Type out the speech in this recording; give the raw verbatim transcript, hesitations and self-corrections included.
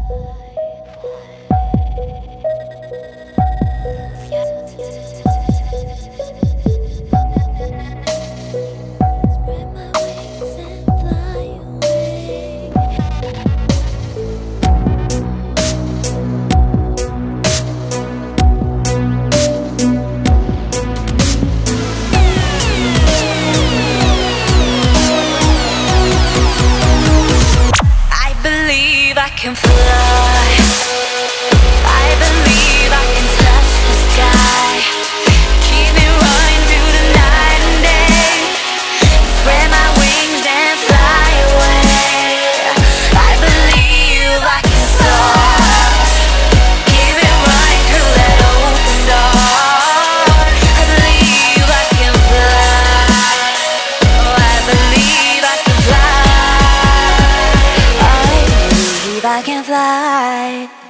I can fly. I believe I can touch the sky. Keep me running through the night and day. Spread my wings and fly away. I believe I can soar. Keep it running through that open door. I believe I can fly. Oh, I believe I can fly. I can fly.